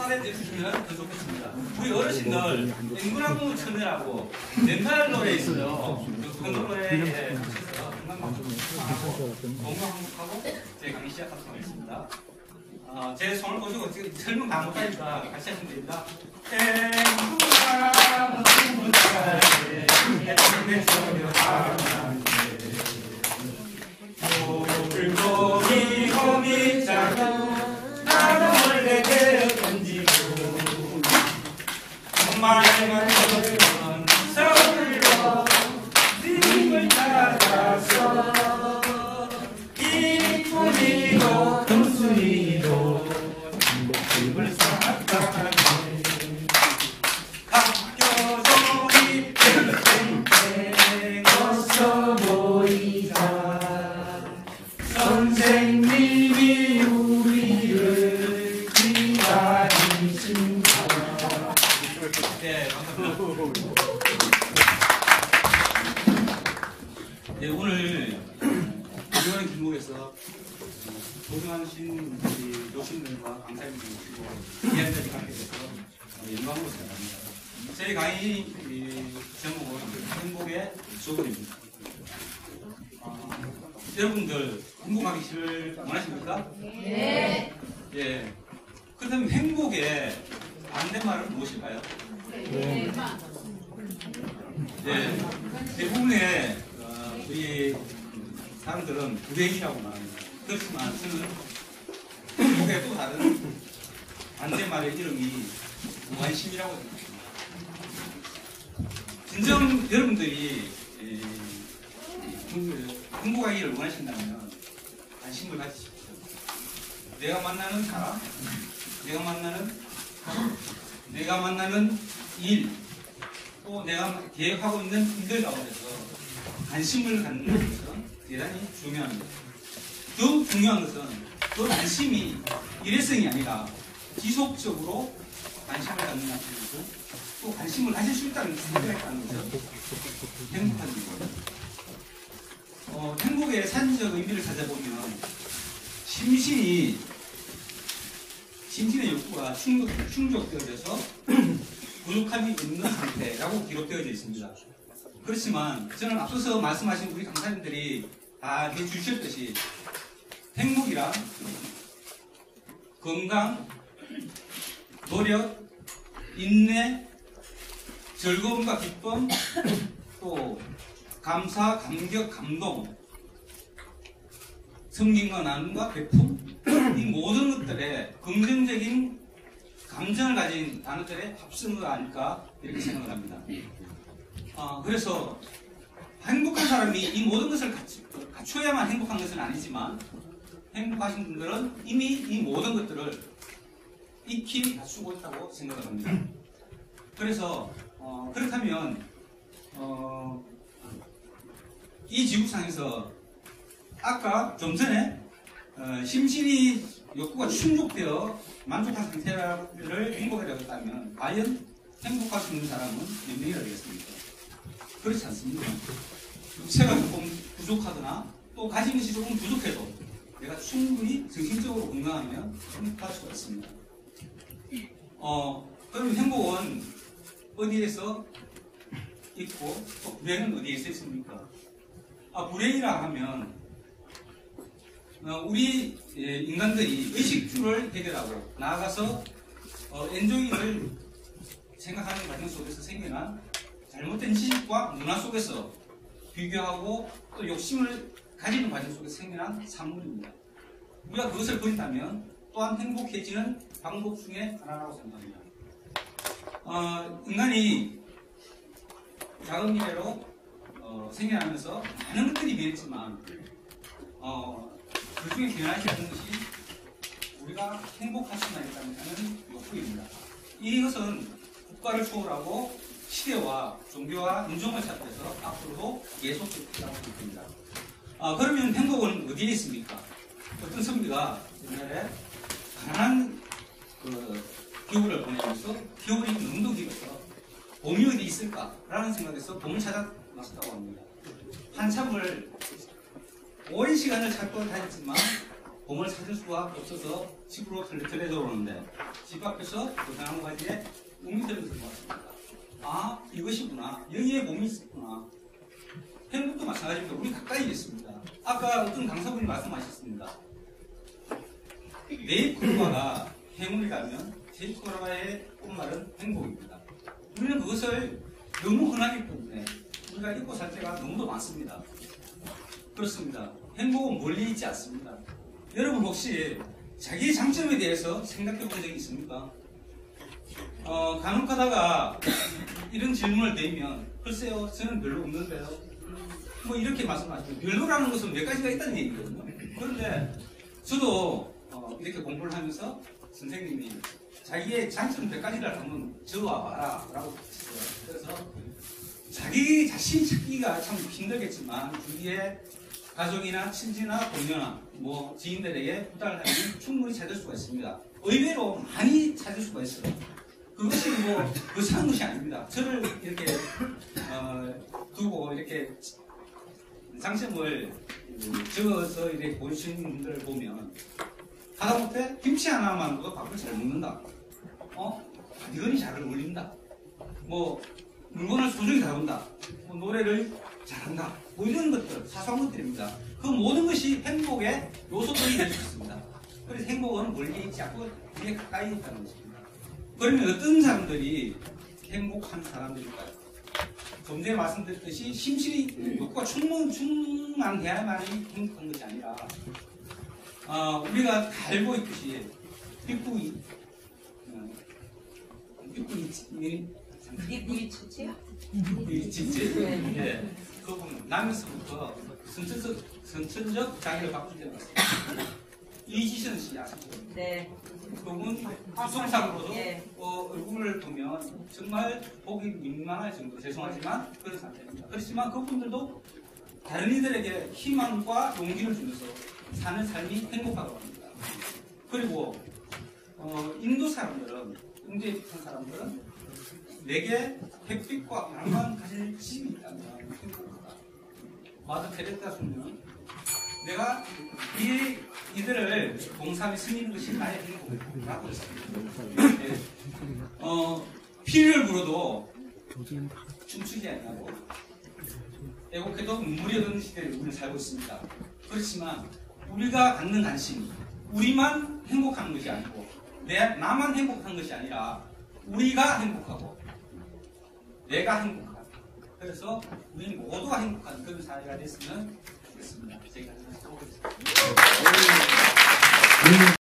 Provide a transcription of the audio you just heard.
사례 주시면 더 좋겠습니다. 우리 어르신들 앵무나무 천내라고 옛날 노래 있어요. 그 노래에 건강하고 제 강의 시작하도록 하겠습니다. 제 손을 보시고 지금 설명 다 못하니까 같이 하시면 됩니다. 물고기 호미 작은 나도 몰래 던지고 정말만 던 서울로 님을 따라서 이쁜이도 금순이도 집을 쌓았다네 학교종이 땡땡 어서 모이자 선생님이 우리를 기다리신다. 네, 감사합니다. 네, 오늘 이번 길목에서 고생하신 우리 교수님들과 강사님들 모시고 이야기까지 갖게 돼서 영광으로 생각합니다. 제 강의 제목은 행복의 조건입니다. 여러분들 행복하기 원하십니까? 네. 예. 그렇다면 행복의 반대말은 무엇일까요? 네. 네. 대부분의 우리 사람들은 불행이라고 말합니다. 그렇지만 저는 행복의 또 다른 반대말의 이름이 무관심이라고 생각합니다. 진정 여러분들이 행복하기를 원하신다면 관심을 가지십시오. 내가 만나는 사람, 내가 만나는 일, 또 내가 계획하고 있는 일들 가운데서 관심을 갖는 것은 대단히 중요합니다. 더욱 중요한 것은 그 관심이 일회성이 아니라 지속적으로 관심을 갖는 것은 또 관심을 가질 수 있다는 생각했다는 것은 행복한 일입니다. 행복의 사진적 의미를 찾아보면 심신의 욕구가 충족되어져서 부족함이 없는 상태라고 기록되어져 있습니다. 그렇지만 저는 앞서서 말씀하신 우리 강사님들이 다 해주셨듯이 행복이란 건강, 노력, 인내, 즐거움과 기쁨, 또 감사, 감격, 감동, 섬김과 나눔과 배품, 이 모든 것들의 긍정적인 감정을 가진 단어들의 합성어가 아닐까 이렇게 생각을 합니다. 그래서 행복한 사람이 이 모든 것을 갖춰야만 행복한 것은 아니지만 행복하신 분들은 이미 이 모든 것들을 익히 갖추고 있다고 생각을 합니다. 그래서 그렇다면 이 지구상에서 아까 좀 전에 심신이 욕구가 충족되어 만족한 상태를 행복이라고 했다면 과연 행복할 수 있는 사람은 몇 명이나 되겠습니까? 그렇지 않습니다. 육체가 조금 부족하거나 또 가진 것이 조금 부족해도 내가 충분히 정신적으로 건강하면 행복할 수가 있습니다. 그럼 행복은 어디에서 있고 또 불행은 어디에서 있습니까? 불행이라 하면 우리 인간들이 의식주를 해결하고 나아가서 엔조이를 생각하는 과정 속에서 생겨난 잘못된 지식과 문화 속에서 비교하고 또 욕심을 가지는 과정 속에서 생겨난 산물입니다. 우리가 그것을 버린다면 또한 행복해지는 방법 중에 하나라고 생각합니다. 인간이 작은 미래로 생겨나면서 많은 것들이 변했지만 그 중에 변하지 않는 것이 우리가 행복할 수만 있다면 하는 욕구입니다. 이것은 국가를 초월하고 시대와 종교와 인종을 찾아서 앞으로도 계속될 거라고 생각합니다. 그러면 행복은 어디에 있습니까? 어떤 선비가 옛날에 가난한 겨울을 보내면서 겨울이 너무도 길어서 봄이 어디 있을까라는 생각에서 봄을 찾아 나섰다고 합니다. 한참을 오랜 시간을 찾고 다녔지만 봄을 찾을 수가 없어서 집으로 털레털레 들어오는데 집 앞에서 그 나무 가지에 웅이 들면서 보았습니다. 아, 이것이구나. 여기에 봄이 있었구나. 행복도 마찬가지입니다. 우리 가까이 있습니다. 아까 어떤 강사분이 말씀하셨습니다. 네잎콜라가 행운이라면 제이콜라의 꽃말은 행복입니다. 우리는 그것을 너무 흔하기 때문에 우리가 잊고 살 때가 너무도 많습니다. 그렇습니다. 행복은 멀리 있지 않습니다. 여러분 혹시 자기의 장점에 대해서 생각해 본 적이 있습니까? 간혹 가다가 이런 질문을 드리면 글쎄요, 저는 별로 없는데요. 뭐 이렇게 말씀하시죠. 별로라는 것은 몇 가지가 있다는 얘기거든요. 그런데 저도 이렇게 공부를 하면서 선생님이 자기의 장점 100가지를 한번 적어와봐라 라고 하셨어요. 그래서 자기 자신 찾기가 참 힘들겠지만 주위에 가족이나 친지나 동료나 뭐 지인들에게 부탁을 하면 충분히 찾을 수가 있습니다. 의외로 많이 찾을 수가 있어요. 그것이 뭐 거창한 것이 아닙니다. 저를 이렇게 두고 이렇게 장점을 적어서 이렇게 보여주시는 분들을 보면 하다못해 김치 하나만으로도 밥을 잘 먹는다. 바디건이 잘 어울린다. 뭐 물건을 소중히 다룬다. 뭐 노래를 잘한다. 뭐 이런 것들, 사소한 것들입니다. 그 모든 것이 행복의 요소들이 될 수 있습니다. 그래서 행복은 멀리 있지 않고 되게 가까이 있다는 것입니다. 그러면 어떤 사람들이 행복한 사람들일까요? 좀 전에 말씀드렸듯이 심실히 욕구가 충만해야만이 행복한 것이 아니라 우리가 다 알고 있듯이 삐꾸이 진짜 예, 그분 나면서부터 선천적 장애를 갖고 태어났습니다. 이지선 씨 아시죠? 네. 그분 구성상으로도 얼굴을 보면 정말 보기 민망할 정도 죄송하지만 그런 상태입니다. 그렇지만 그분들도 다른 이들에게 희망과 용기를 주면서 사는 삶이 행복하다고 합니다. 그리고 인도 사람들은 인도에 있는 사람들은 내게 햇빛과 바람만 가질 집이 있다면 행복하다. 마더 테레사 수는 내가 이들을 봉사에 쓰는 것이 나의 행복이라고 했습니다. 피를 불어도 춤추지 않냐고 애곡해도 눈물이 흐르는 시대를 우리는 살고 있습니다. 그렇지만 우리가 갖는 관심, 우리만 행복한 것이 아니고 나만 행복한 것이 아니라 우리가 행복하고 내가 행복하다. 그래서 우리 모두가 행복한 그런 사회가 됐으면 좋겠습니다. 제가 하나 해보겠습니다.